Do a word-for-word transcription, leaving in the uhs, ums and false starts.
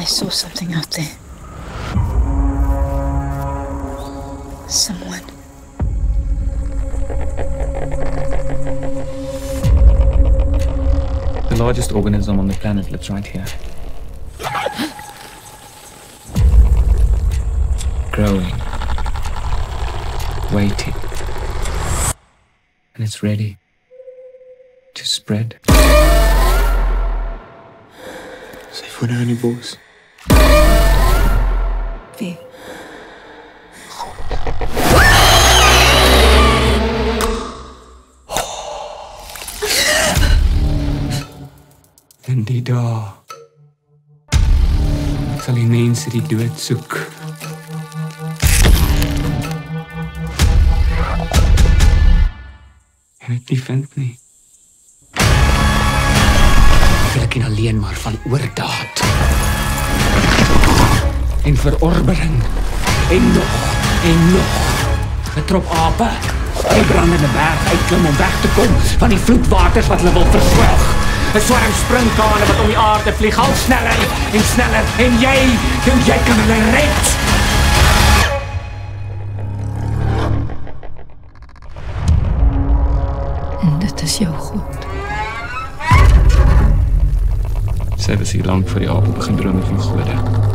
I saw something out there. Someone. The largest organism on the planet lives right here. Growing. Waiting. And it's ready to spread. Sy voor nou in die bos. Wie? In die dae sal die mense die dood soek. En dit nie vind nie. Wil ek nie alleen maar van oordaad. En verorbering. En nog, en nog. 'n trop ape uit die brandende berg uitklim om weg te kom van die vloedwaters wat hulle wil verswelg. 'n Swarm springkane wat om die aarde vlieg, al sneller en sneller. En jy, dink jy kan hulle red? En dit is jou God. Sy was hier lank voor die ape begin drome van gode.